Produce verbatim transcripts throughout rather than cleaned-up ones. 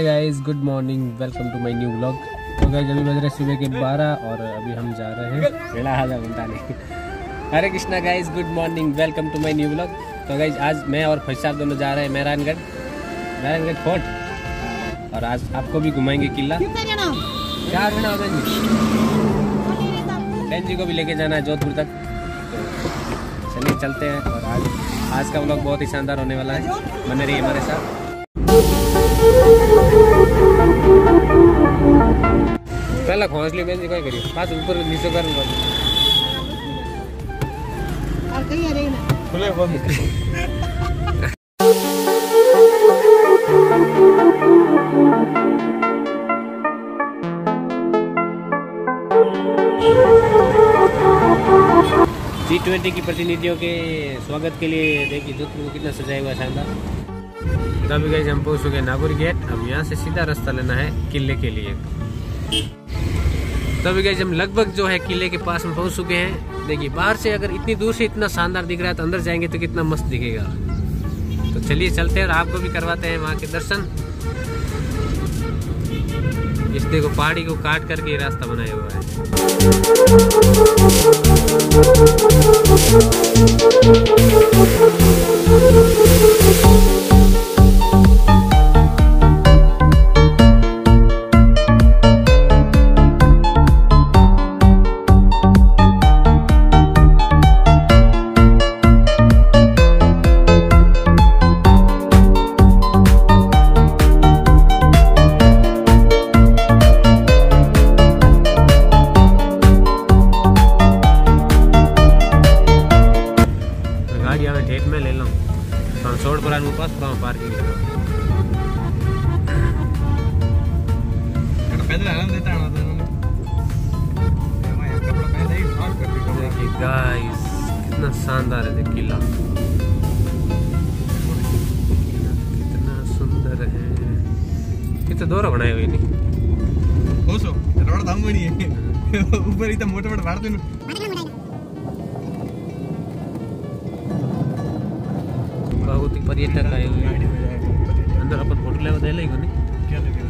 Hey guys, good morning, welcome to my new vlog. तो guys अभी बज रहे सुबह के बारह और अभी हम जा रहे हैं बेड़ा हाजा घंटा नहीं। Hare Krishna guys, good morning, welcome to my new vlog. तो गाइस आज मैं और फैसाब दोनों जा रहे हैं मेहरानगढ़ मेहरानगढ़ फोर्ट और आज आपको भी घुमाएंगे किला। चार जना होगा जी, बहन जी को भी लेके जाना है जोधपुर तक। तो चलिए चलते हैं और आज आज का व्लॉग बहुत ही शानदार होने वाला है, बने रहिए हमारे साथ। पहला खोसली बेंच कोई करियो पास ऊपर नीचे कर और कहीं आ रही ना खुले खोल जी ट्वेंटी की प्रतिनिधियों के स्वागत के लिए देखिए जोधपुर को कितना सजाया हुआ शानदार। तभी गाइस हम पहुंच चुके नागौर गेट। अब यहाँ से सीधा रास्ता लेना है किले के लिए। तभी गाइस हम लगभग जो है किले के पास में पहुंच चुके हैं। देखिए बाहर से अगर इतनी दूर से इतना शानदार दिख रहा है तो अंदर जाएंगे तो कितना मस्त दिखेगा। तो चलिए चलते हैं और आपको भी करवाते हैं वहाँ के दर्शन। इस देखो पहाड़ी को काट करके रास्ता बनाया हुआ है। ठेठ में ले लो सोड़ पर पास पार्किंग गाइस कितना शानदार है किला, कितना सुंदर है। कितना दोरा बनाए हुए नहीं ऊपर इतना मोटे मोटे भाड़ देना बहुत ही पर्यटक आए हुए हैं। अंदर अपन फोटो ले दे लेगा नहीं क्या लगे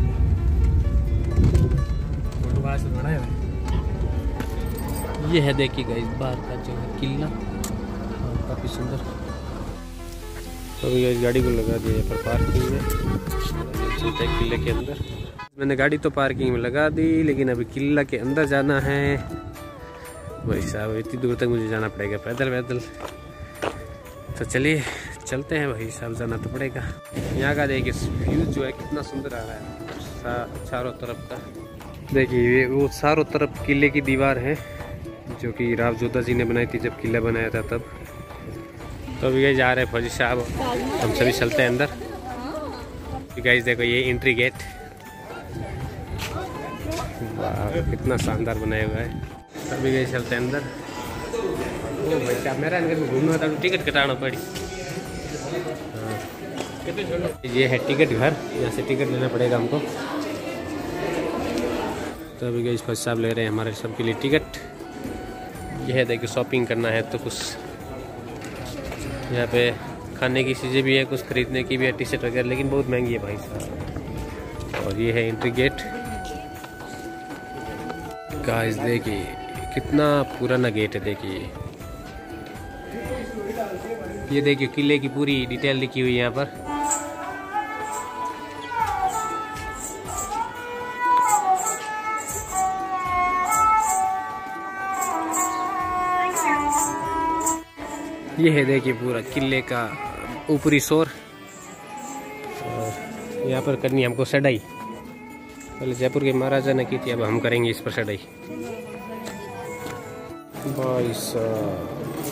फोटो पास में बनाया है। ये है देखिए गाइस बाहर का जो है किला, काफी सुंदर। तो अभी इस गाड़ी को लगा दिया है पर पार्किंग में, चलते हैं किले के अंदर। मैंने गाड़ी तो पार्किंग में लगा दी लेकिन अभी किला के अंदर जाना है। भाई साहब इतनी दूर तक मुझे जाना पड़ेगा पैदल पैदल। तो चलिए चलते हैं भाई साहब, जाना तो पड़ेगा। यहाँ का देखिए व्यू जो है कितना सुंदर आ रहा है चारों तरफ का। देखिए वो चारों तरफ किले की दीवार है जो कि राव जोधा जी ने बनाई थी जब किला बनाया था तब। तो अभी गए जा रहे हैं फौजी साहब, हम सभी चलते हैं अंदर। गाइस देखो ये एंट्री गेट, वाह कितना शानदार बनाया हुआ है। अभी गए चलते हैं अंदर। ओ भाई साहब मेरा अंदर घूमना था तो टिकट कटाना पड़ी। ये है टिकट घर, यहाँ से टिकट लेना पड़ेगा हमको। तो अभी गए फर्स्ट साहब ले रहे हैं हमारे सबके लिए टिकट। यह है देखिए शॉपिंग करना है तो कुछ यहाँ पे खाने की चीज़ें भी है, कुछ खरीदने की भी है, टी शर्ट वगैरह, लेकिन बहुत महंगी है भाई साहब। और ये है एंट्री गेट। गाइस देखिए कितना पुराना गेट है। देखिए ये देखिए किले की पूरी डिटेल लिखी हुई है यहाँ पर। ये है देखिए पूरा किले का ऊपरी शोर। और यहाँ पर करनी हमको चढ़ाई, पहले जयपुर के महाराजा ने की थी, अब हम करेंगे इस पर चढ़ाई। भाई साहब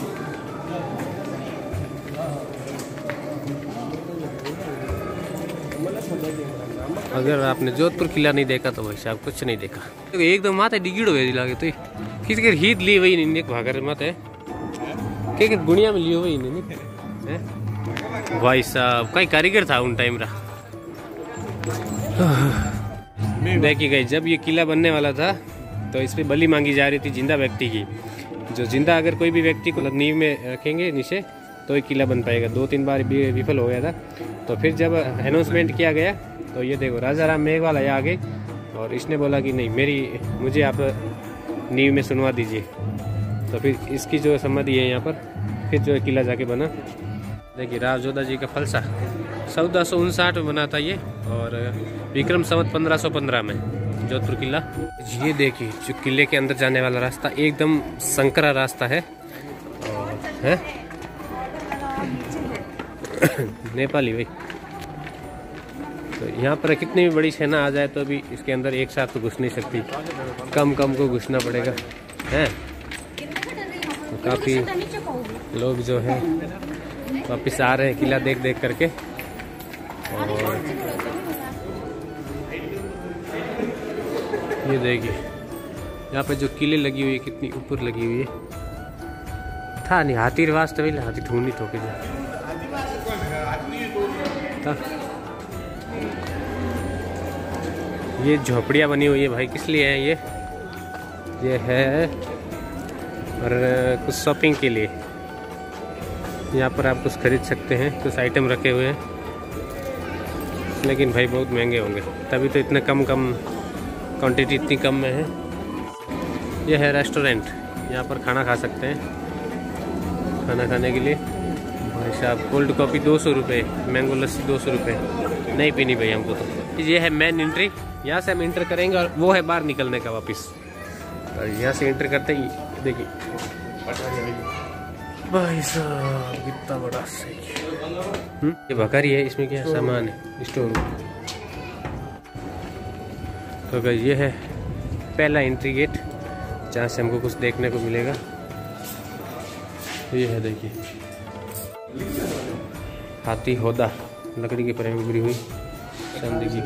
अगर आपने जोधपुर किला नहीं देखा तो भाई साहब कुछ नहीं देखा। तो एकदम माता डिगीड़ो वे लागे तो किसी के हीद ली वही नहीं भागर मत है के गुड़िया में लियो वही नहीं है। भाई साहब कई कारीगर था उन टाइम रहा। देखिए गई जब ये किला बनने वाला था तो इस पे बलि मांगी जा रही थी जिंदा व्यक्ति की। जो जिंदा अगर कोई भी व्यक्ति को नींव में रखेंगे नीचे तो ही किला बन पाएगा। दो तीन बार भी विफल हो गया था। तो फिर जब अनाउंसमेंट किया गया तो ये देखो राजा राम मेघवाल आया आगे और इसने बोला कि नहीं मेरी मुझे आप नींव में सुनवा दीजिए। तो फिर इसकी जो समाधि है यहाँ पर फिर जो किला जाके बना। देखिए राव जोधा जी का फलसा चौदह सौ उनसाठ में बना था ये और विक्रम संवत पंद्रह सौ पंद्रह में जोधपुर किला। ये देखिए जो किले के अंदर जाने वाला रास्ता एकदम संकरा रास्ता है और है नेपाली भाई। तो यहाँ पर कितनी भी बड़ी सेना आ जाए तो भी इसके अंदर एक साथ तो घुस नहीं सकती, कम कम को घुसना पड़ेगा है। तो काफ़ी लोग जो है वापिस आ रहे हैं किला देख देख करके। और ये देखिए यहाँ पे जो किले लगी हुई है कितनी ऊपर लगी हुई है। था नहीं हाथी रिवाज तो हाथी ढूंढी ठोके जा था। ये झोपड़ियाँ बनी हुई है भाई किस लिए है ये ये है और कुछ शॉपिंग के लिए। यहाँ पर आप कुछ खरीद सकते हैं, कुछ आइटम रखे हुए हैं लेकिन भाई बहुत महंगे होंगे तभी तो इतने कम कम क्वांटिटी इतनी कम में है। ये है रेस्टोरेंट, यहाँ पर खाना खा सकते हैं। खाना खाने के लिए भाई साहब कोल्ड कॉफ़ी दो सौ रुपये, मैंगो लस्सी दो सौ रुपये, नहीं पीनी भाई हमको तो। ये है मेन एंट्री, यहाँ से हम इंटर करेंगे और वो है बाहर निकलने का वापस। और यहाँ से इंटर करते ही देखिए भाई साहब कितना बड़ा सही। ये बकरी है, इसमें क्या सामान है स्टोर। तो भाई ये है पहला एंट्री गेट जहाँ से हमको कुछ देखने को मिलेगा। ये है देखिए हाथी होदा लकड़ी की फ्रेम गिरी हुई चांदी की।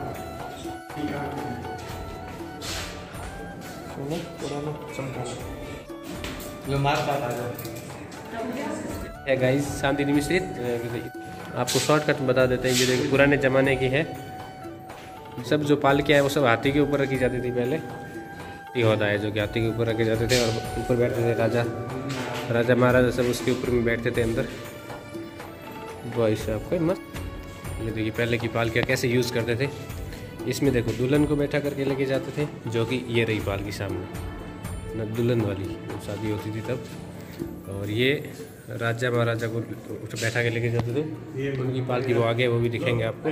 है गाइस चांदनी मिश्रित। आपको शॉर्टकट बता देते हैं, ये देखिए पुराने ज़माने की है। सब जो पालकियाँ है वो सब हाथी के ऊपर रखी जाती थी पहले। ये होता है जो कि हाथी के ऊपर रखे जाते थे और ऊपर बैठते थे राजा राजा महाराजा सब उसके ऊपर में बैठते थे अंदर। भाई साहब कोई मस्त। ये देखिए पहले की पालकियाँ कैसे यूज़ करते थे। इसमें देखो दुल्हन को बैठा करके लेके जाते थे, जो कि ये रही पालकी सामने न दुल्हन वाली शादी होती थी तब। और ये राजा महाराजा को बैठा के लेके जाते थे, उनकी पालकी वो आगे वो भी दिखेंगे आपको।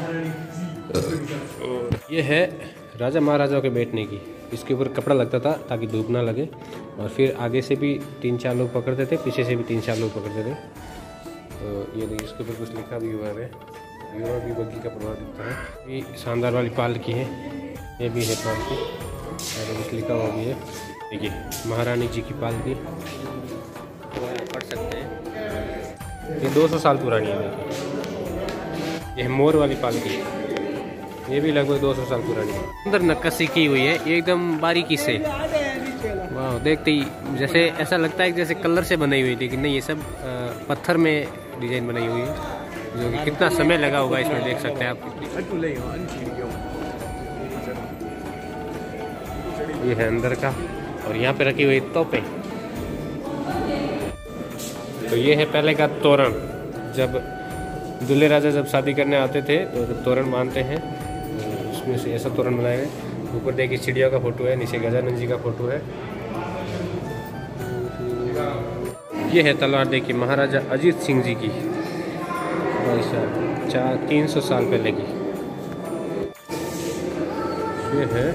ये है राजा महाराजाओं के बैठने की, इसके ऊपर कपड़ा लगता था ताकि धूप ना लगे। और फिर आगे से भी तीन चार लोग पकड़ते थे, पीछे से भी तीन चार लोग पकड़ते थे। तो ये देखिए इसके ऊपर कुछ लिखा भी हुआ है, युवा भी बग्गी का प्रभाव दिखता है। ये शानदार वाली पालकी है, ये भी है पालकी और कुछ लिखा हुआ भी है। देखिए महारानी जी की पालकी पढ़ सकते हैं, ये दो सौ साल पुरानी है। देखिए ये है मोर वाली पालकी, ये भी लगभग दो सौ साल पुरानी है। अंदर नक्काशी की हुई है एकदम बारीकी से, वाह देखते ही जैसे ऐसा लगता है कि जैसे कलर से बनाई हुई, लेकिन नहीं ये सब पत्थर में डिजाइन बनाई हुई है, जो कि कितना समय लगा होगा इसमें देख सकते हैं आप। ये है अंदर का और यहाँ पे रखी हुई तोपें। तो ये है पहले का तोरण, जब दूल्हे राजा जब शादी करने आते थे तो जब तोरण बांधते हैं तो उसमें से ऐसा तोरण बनाया है। ऊपर देखिए चिड़िया का फोटो है, नीचे गजानन जी का फोटो है। ये है तलवार देखिए महाराजा अजीत सिंह जी की, चार तीन सौ साल पहले की। ये है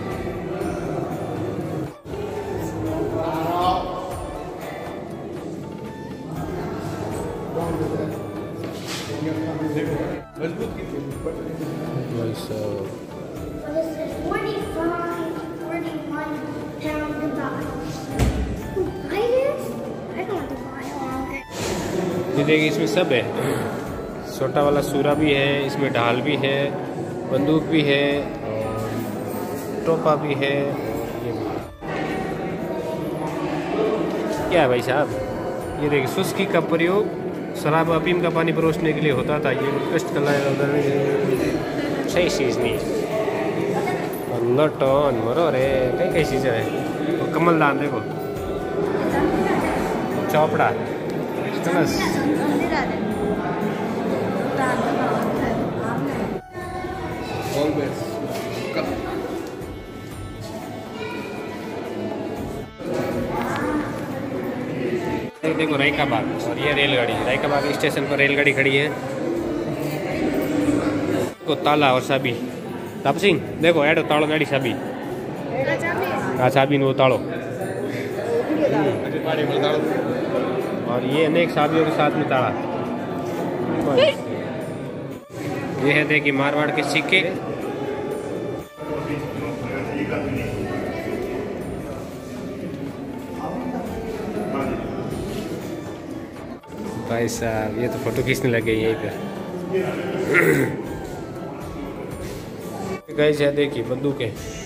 ये देखिए इसमें सब है, छोटा वाला सूरा भी है, इसमें ढाल भी है, बंदूक भी है, और टोपा भी है। ये भी क्या है भाई साहब, ये देखिए सुस्की का प्रयोग शराब अफीम का पानी परोसने के लिए होता था। ये उत्कृष्ट कला है, सही चीज़ नहीं और लटन मरो रे कई कई चीज़ें हैं। तो कमलदान देखो, चौपड़ा कलश देखो रायका बाग और ये रेलगाड़ी। रायका बाग स्टेशन पर रेलगाड़ी खड़ी है। को ताला और चाबी ताप सिंह देखो एडो तालो गाड़ी चाबी हाँ चाबी वो तालो और ये अनेक चाबियों के साथ में ताला। ये है देखिए मारवाड़ के सिक्के। भाई साहब ये तो फोटो खींचने लगे यहीं पे। गए है देखिए बंदूकें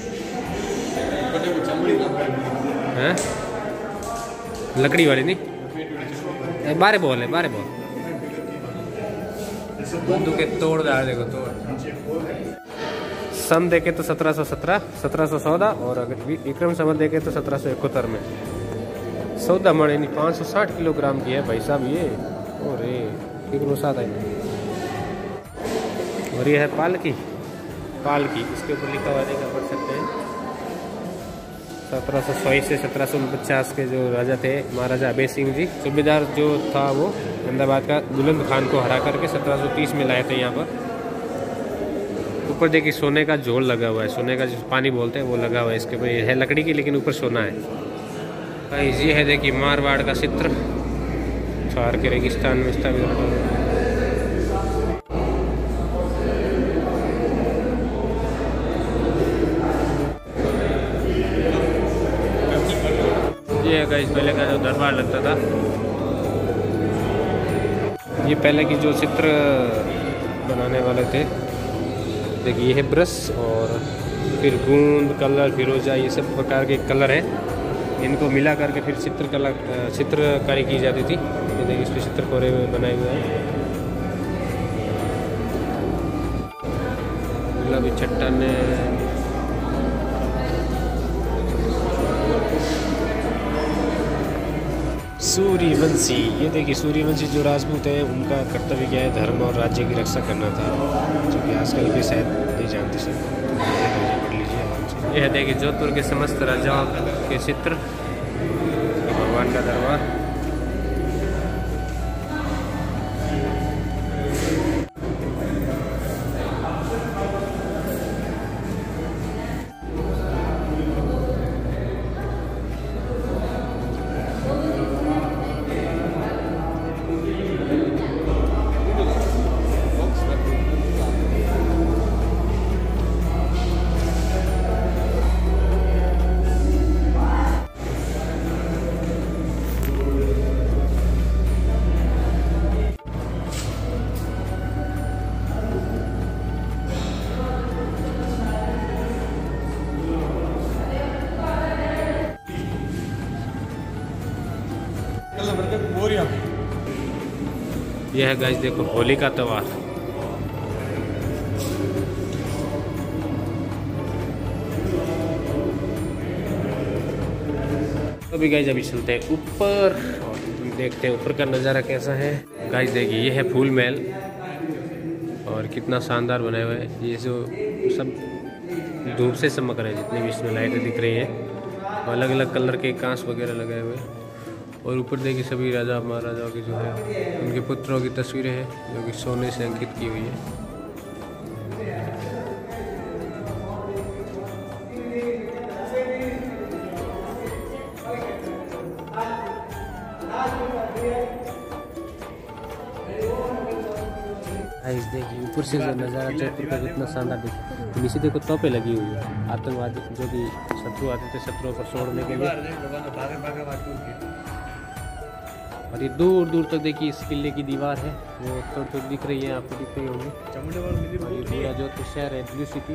हैं लकड़ी वाली नहीं बारह बॉल है बारह बॉल बंदूकें तोड़ डाल देखो तोड़। सन देखे तो सत्रह सौ सत्रह सत्रह सौ चौदह और अगर विक्रम संवत देखे तो सत्रह सौ इकहत्तर में सौदा मणे नहीं पाँच सौ साठ किलोग्राम की है भाई साहब ये। और किलो सात है और ये है पालकी पालकी इसके ऊपर लिखा हुआ देखा पढ़ सकते हैं सत्रह सौ चौबीस से सत्रह सौ पचास के जो राजा थे महाराजा अभय सिंह जी सूबेदार जो था वो अहमदाबाद का बुलंद खान को हरा करके सत्रह सौ तीस में लाए थे यहाँ पर। ऊपर देखिए सोने का झोल लगा हुआ है सोने का जो पानी बोलते हैं वो लगा हुआ है इसके ऊपर। है लकड़ी की लेकिन ऊपर सोना है। ये है देखिए मारवाड़ का चित्र थार के रेगिस्तान में स्थापित। ये है गाइस पहले का जो दरबार लगता था। ये पहले की जो चित्र बनाने वाले थे देखिए ये है ब्रश और फिर गूंद कलर फिरोजा ये सब प्रकार के कलर है। इनको मिला करके फिर चित्रकला चित्रकारी की जाती थी। ये देखिए इस पर चित्रकोरे बनाए हुए हैं। गुलाबी चट्टान सूर्यवंशी। ये देखिए सूर्यवंशी जो राजपूत है उनका कर्तव्य क्या है धर्म और राज्य की रक्षा करना था जो कि आजकल भी शायद नहीं जानते सब। पढ़ लीजिए आराम से। यह है देखिए जोधपुर के समस्त राजाओं के चित्र भगवान का दरबार। यह है गाइस देखो होली का त्योहार। तो भी गाइस अभी चलते हैं ऊपर और देखते हैं ऊपर का नज़ारा कैसा है। गाइस देखिए ये है फूल महल और कितना शानदार बनाया हुआ है। ये जो सब धूप से चमक रहे हैं जितने भी इसमें लाइटें दिख रही हैं अलग अलग कलर के कांच वगैरह लगाए हुए हैं। और ऊपर देखिए सभी राजा महाराजाओं की जो है उनके पुत्रों की तस्वीरें हैं जो कि सोने से अंकित की हुई है। देखिए ऊपर से जो नज़ारा जयपुर का कितना शानदार दिखे। तो नीचे देखो तोपें लगी हुई है आतंकवादी जो कि शत्रु आते थे शत्रुओं पर छोड़ने के लिए। और ये दूर दूर तक देखिए इस किले की दीवार है वो थोड़ी थोड़ी दिख रही है आपको दिख रही होगी। और ये पूरा जोधपुर शहर है ब्लू सिटी।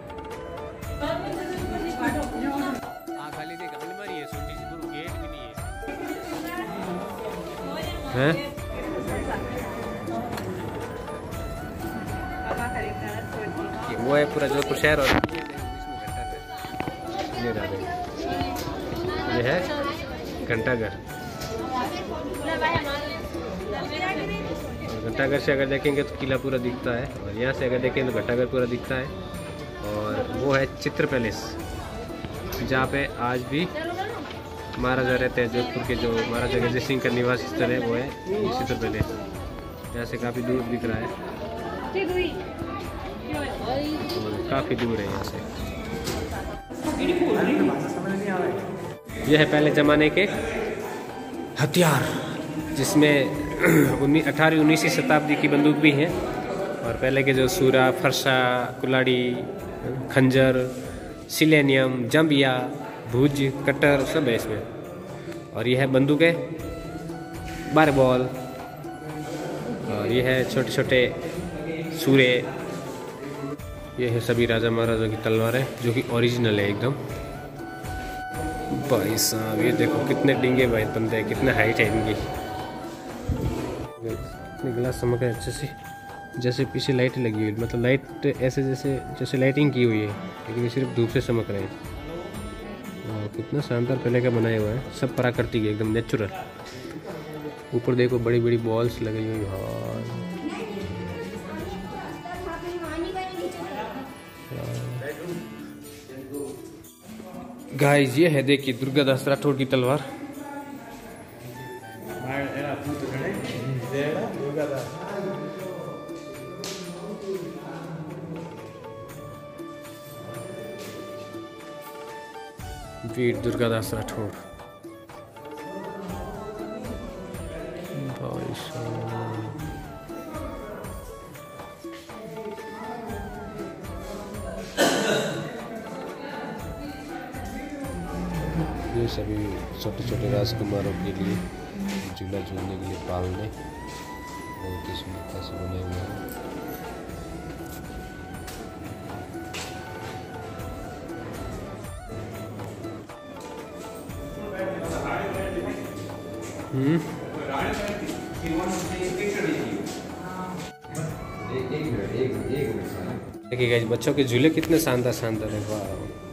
हाँ खाली देख अलमारी है छोटी सी दूर गेट भी नहीं है हैं? वो है पूरा जोधपुर शहर और ये है घंटाघर। घंटाघर से अगर देखेंगे तो किला पूरा दिखता है, और यहाँ से अगर देखेंगे तो घंटाघर पूरा दिखता है। और वो है चित्र पैलेस, जहाँ पे आज भी महाराजा रहते हैं। जोधपुर के जो महाराजा गजय सिंह का निवास स्थल है वो है चित्र पैलेस। यहाँ से काफ़ी दूर दिख रहा है, काफ़ी दूर है यहाँ से। यह है पहले ज़माने के हथियार, जिसमें अठारहवीं उन्नीसवीं शताब्दी की बंदूक भी हैं। और पहले के जो सूरा, फरसा, कुल्हाड़ी, खंजर, सिलेनियम, जंबिया, भुज, कटर सब है इसमें। और यह है बंदूकें, बार बॉल, और यह है छोटे छोटे सूरे। ये है सभी राजा महाराजा की तलवारें जो कि ओरिजिनल है एकदम। भाई साहब ये देखो कितने डिंगे भाई बंदे हैं, कितने हाइट है इनकी। इतने गिलास चमक है अच्छे से, जैसे पीछे लाइट लगी हुई, मतलब लाइट ऐसे जैसे जैसे लाइटिंग की हुई है, लेकिन ये सिर्फ धूप से चमक रहे हैं। और कितना शानदार पहले का बनाया हुआ है, सब प्राकृतिक है एकदम नेचुरल। ऊपर देखो बड़ी बड़ी बॉल्स लगी हुई है। गाइस ये है देखिए दुर्गादास राठौड़ की तलवार। वीर दुर्गादास राठौड़। भाई साहब ये सभी छोटे छोटे राजकुमारों के लिए झूला झूलने के लिए पालने बहुत ही सुंदरता से बने हुए हैं। हम्म देखिए गाइस बच्चों के झूले कितने शानदार शानदार है। वाह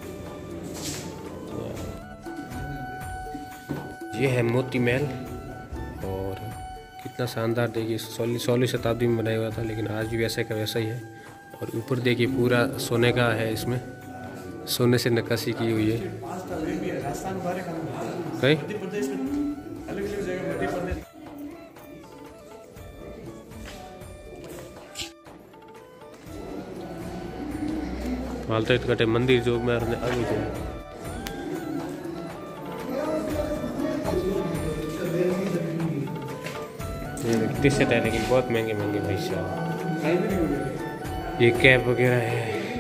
ये है मोती महल, और कितना शानदार देखिए सोलह सोलहवीं शताब्दी में बनाया हुआ था, लेकिन आज भी वैसे का वैसा ही है। और ऊपर देखिए पूरा सोने का है, इसमें सोने से नक्काशी की हुई है। कहीं हाल तो इतने मंदिर जो में आगे थे। टी शर्ट है लेकिन बहुत महंगे महंगे भाई साहब। ये कैप वगैरह है।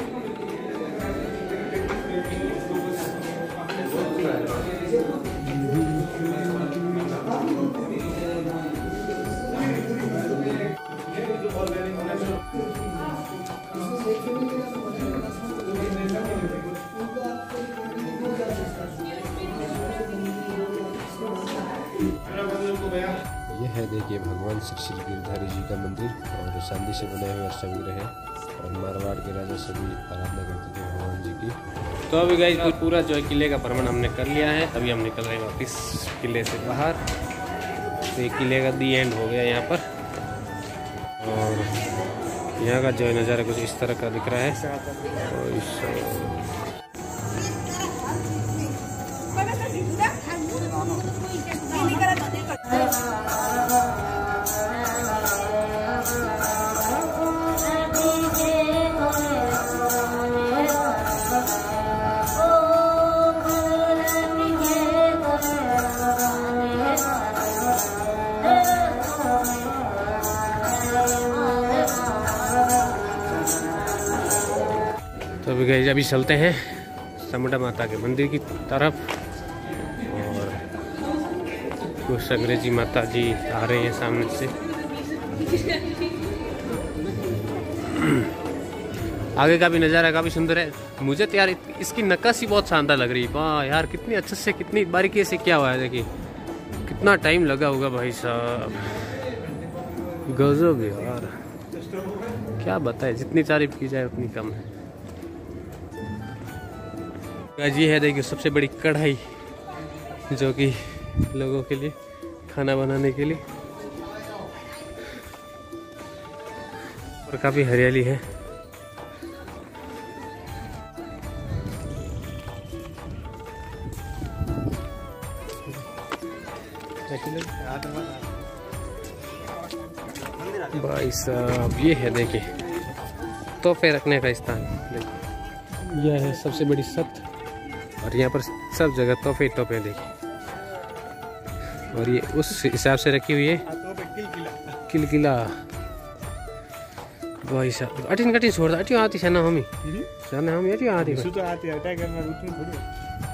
यह है देखिए भगवान श्री श्री गिरधारी जी का मंदिर, और चांदी से बनाए हुए सभी है। और मारवाड़ के राजा सभी आराधना करते थे भगवान जी की। तो अभी गाइस पूरा जो है किले का भ्रमण हमने कर लिया है। अभी हम निकल रहे हैं वापस किले से बाहर। तो ये किले का दी एंड हो गया यहाँ पर, और यहाँ का जो है नज़ारा कुछ इस तरह का दिख रहा है। और इस तो अभी गए अभी चलते हैं समुंडा माता के मंदिर की तरफ, और कुछ अंग्रेजी माता जी आ रहे हैं सामने से। आगे का भी नज़ारा काफ़ी सुंदर है। मुझे तो यार इसकी नक्काशी बहुत शानदार लग रही है। वाह यार कितनी अच्छे से कितनी बारीकी से क्या हुआ है, देखिए कितना टाइम लगा होगा भाई साहब। गजब यार, क्या बताए, जितनी तारीफ की जाए उतनी कम है। ये है देखिए सबसे बड़ी कढ़ाई, जो कि लोगों के लिए खाना बनाने के लिए। और काफ़ी हरियाली है। भाई साहब ये है देखिए तोहफे रखने का स्थान। यह है सबसे बड़ी छत और यहाँ पर सब जगह तोहफे तोहफे देखिए। और ये उस हिसाब से रखी हुई है किलकिला। भाई साहब अटिन कटिन छोड़ अटियो आती है ना हमी जाने हम अटियो आती है तो आती है अटैक करना रुचि थोड़ी।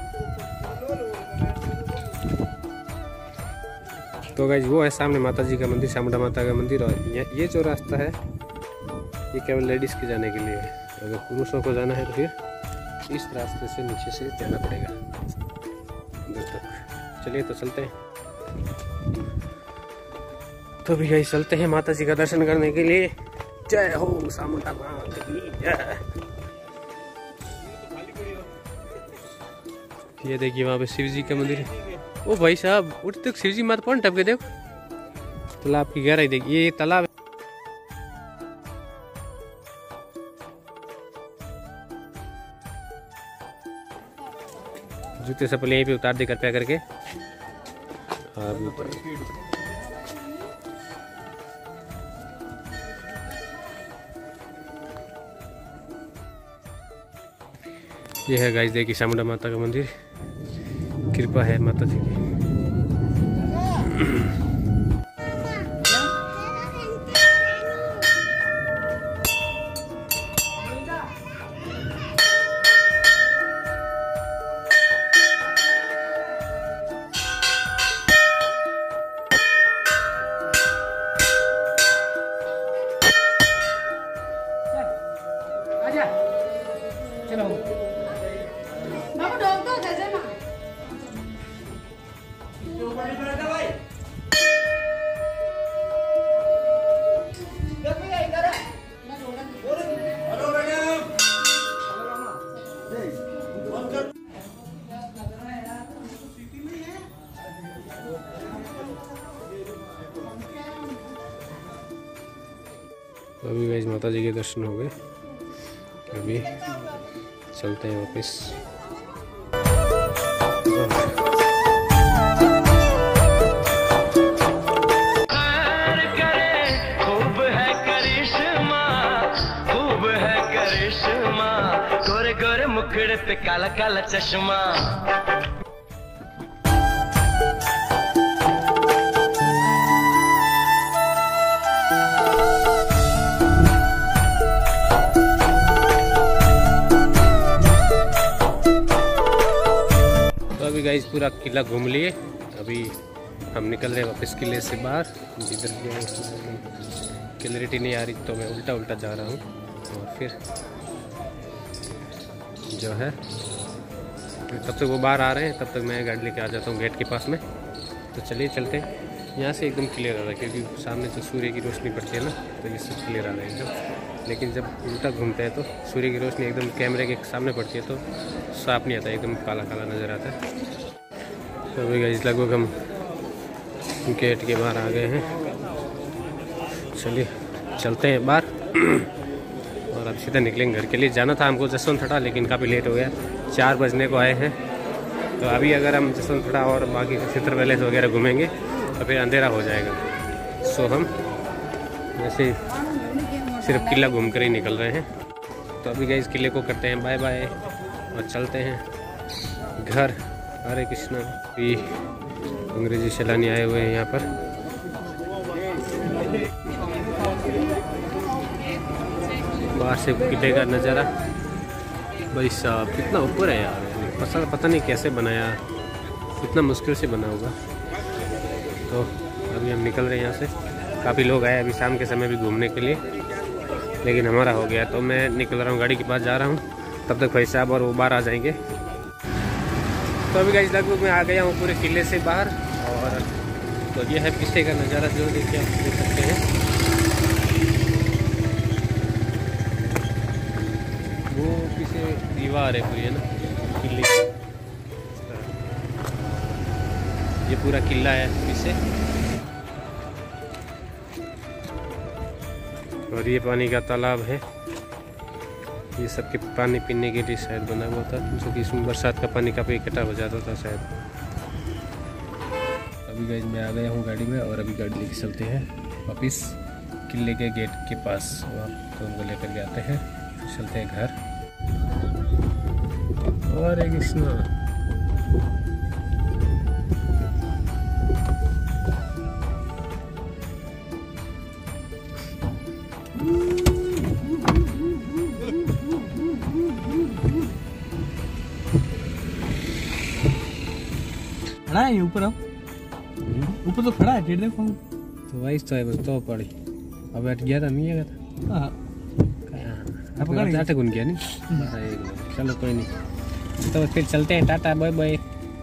तो गाइस वो है सामने माता जी का मंदिर, चामुंडा माता का मंदिर। और ये जो रास्ता है ये केवल लेडीज के जाने के लिए है। अगर पुरुषों को जाना है तो फिर इस रास्ते से नीचे से जाना पड़ेगा उधर तक। चलिए तो चलते हैं। तो भी गाइस चलते हैं माता जी का दर्शन करने के लिए। जय हो चामुंडा माता की जय। ये देखिए वहाँ पे शिव जी का मंदिर है। ओ भाई साहब उठते शिव जी माता कौन टपके देखो तालाब की गहराई देखिए। ये तालाब जूते चप्पल यहीं पे उतार दे कृपया करके। और ये है गाइस देखिए चामुंडा माता का मंदिर। कृपा है माता जी की। अभी गाइस माता जी के दर्शन हो गए। अभी चलते हैं वापस। खूब है करिश्मा, खूब है करिश्मा, गोरे गोरे मुखड़े पे काला काला चश्मा। अभी गाइस पूरा किला घूम लिए। अभी हम निकल रहे हैं वापस किले से बाहर। जिधर क्लैरिटी नहीं आ रही तो मैं उल्टा उल्टा जा रहा हूँ। और फिर जो है तब तक वो बाहर आ रहे हैं, तब तक मैं गाड़ी लेके आ जाता हूँ गेट के पास में। तो चलिए चलते हैं। यहाँ से एकदम क्लियर आ रहा है क्योंकि सामने तो सूर्य की रोशनी पड़ती है ना, तो ये सब क्लियर आ रहा है एकदम। लेकिन जब उल्टा घूमते हैं तो सूर्य की रोशनी एकदम कैमरे के सामने पड़ती है तो साफ नहीं आता, एकदम काला काला नज़र आता है। तो अभी गाइस लगभग हम गेट के बाहर आ गए हैं। चलिए चलते हैं बाहर और अब सीधा निकलेंगे घर के लिए। जाना था हमको जसवंत ठाड़ा लेकिन काफ़ी लेट हो गया, चार बजने को आए हैं। तो अभी अगर हम जसवंत ठाड़ा और बाकी चित्र पैलेस वगैरह घूमेंगे तो फिर अंधेरा हो जाएगा। सो हम ऐसे सिर्फ किला घूम कर ही निकल रहे हैं। तो अभी गाइस किले को करते हैं बाय बाय और चलते हैं घर। हरे कृष्णा। भी अंग्रेजी सैलानी आए हुए हैं यहाँ पर। बाहर से किले का नज़ारा भाई साहब कितना ऊपर है यार। पता पता नहीं कैसे बनाया, इतना मुश्किल से बना होगा। तो अभी हम निकल रहे हैं यहाँ से। काफ़ी लोग आए अभी शाम के समय भी घूमने के लिए, लेकिन हमारा हो गया तो मैं निकल रहा हूँ, गाड़ी के पास जा रहा हूँ। तब तक भाई साहब और वो बाहर आ जाएंगे। तो अभी गाइस लगभग मैं आ गया हूँ पूरे किले से बाहर। और तो ये है पीछे का नज़ारा जो देखिए आप देख सकते हैं। वो पीछे दीवार है पूरी है ना किले की। ये पूरा किला है पीछे। और ये पानी का तालाब है, ये सबके पानी पीने के लिए शायद बना हुआ था, जो कि इसमें बरसात का पानी काफ़ी इकट्ठा हो जाता था शायद। अभी गाइस मैं आ गया हूँ गाड़ी में और अभी गाड़ी लेके चलते हैं वापिस किले के गेट के पास और तो उनको लेकर के आते हैं, चलते हैं घर। और एक कृष्णा खड़ा है ऊपर, अब ऊपर तो खड़ा है, टेढ़ देखो तो वाइस तो है बस तो पड़ी अब बैठ गया था नहीं आया था। हां अब टाटा गुन गया नहीं, चलो कोई नहीं, तो फिर चलते हैं, टाटा बाय बाय।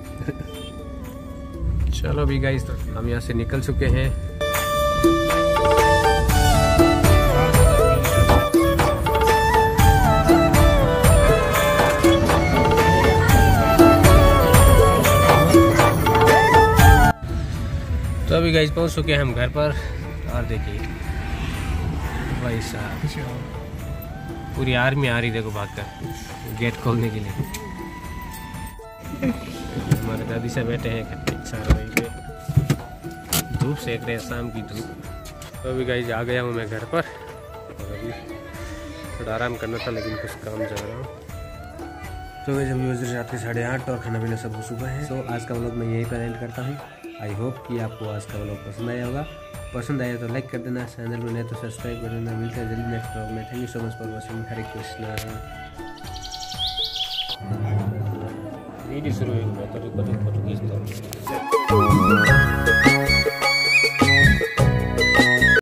चलो अभी गाइस तो हम यहाँ से निकल चुके हैं। तो अभी गाइस पहुंच चुके हैं हम घर पर और देखिए भाई साहब पूरी आर्मी आ रही देखो भागकर गेट खोलने के लिए। हमारे दादी से बैठे हैं सारे वहीं पे धूप सेक रहे हैं, शाम की धूप। तो अभी गाइस आ गया हूँ मैं घर पर और अभी थोड़ा आराम करना था लेकिन कुछ काम जा रहा हूँ। तो गाइस अभी बज रहे रात के साढ़े आठ और खाना पीना सब हो चुका है। तो आज का व्लॉग मैं यहीं पर एंड करता हूँ। आई होप कि आपको आज का व्लॉग पसंद आया होगा, पसंद आया तो लाइक कर देना, चैनल में नए तो सब्सक्राइब कर देना। मिलते हैं जल्दी नेक्स्ट व्लॉग में। Thank you so much for watching. Hare Krishna. Video शुरू हुई तो